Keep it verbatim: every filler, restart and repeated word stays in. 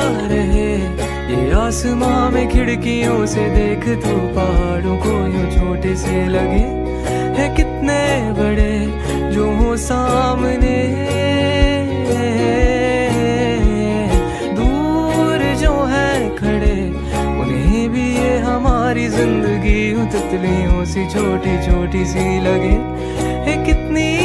रहे। ये आसमां में खिड़कियों से देख तो पहाड़ों को यूं छोटे से लगे, है कितने बड़े जो हो सामने। दूर जो है खड़े उन्हें भी ये हमारी जिंदगी तितलियों सी छोटी छोटी सी लगे, है कितनी